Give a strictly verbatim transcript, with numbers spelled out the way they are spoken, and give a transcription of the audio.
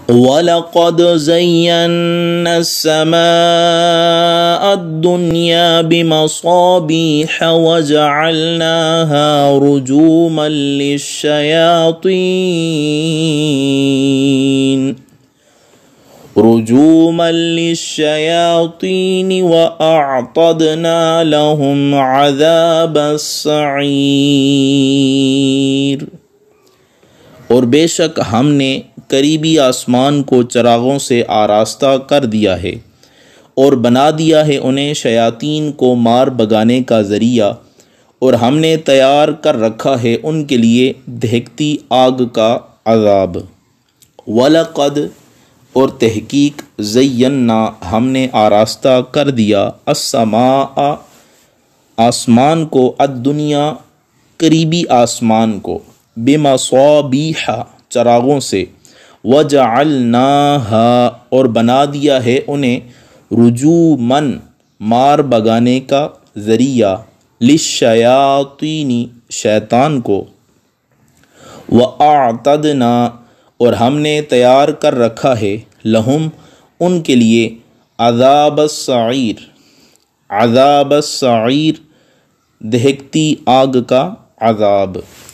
وَلَقَدْ زَيَّنَّا السَّمَاءَ الدُّنْيَا بِمَصَابِيحَ وَجَعَلْنَاهَا رُجُومًا لِلشَّيَاطِينِ رُجُومًا لِلشَّيَاطِينِ وَأَعْتَدْنَا لَهُمْ عَذَابَ السَّعِيرِ۔ اور بے شک ہم نے قریبی آسمان کو چراغوں سے آراستہ کر دیا ہے اور بنا دیا ہے انہیں شیاطین کو مار بگانے کا ذریعہ، اور ہم نے تیار کر رکھا ہے ان کے لیے دہکتی آگ کا عذاب۔ وَلَقَدْ اور تحقیق زینا ہم نے آراستہ کر دیا السماء آسمان کو، الدنیا قریبی آسمان کو، بمصابیح چراغوں سے، وجعلناہا اور بنا دیا ہے انہیں رجوماً مار بگانے کا ذریعہ، للشیاطین شیطان کو، وَأَعْتَدْنَا اور ہم نے تیار کر رکھا ہے لہم ان کے لیے عذاب السعیر عذاب السعیر دہکتی آگ کا عذاب۔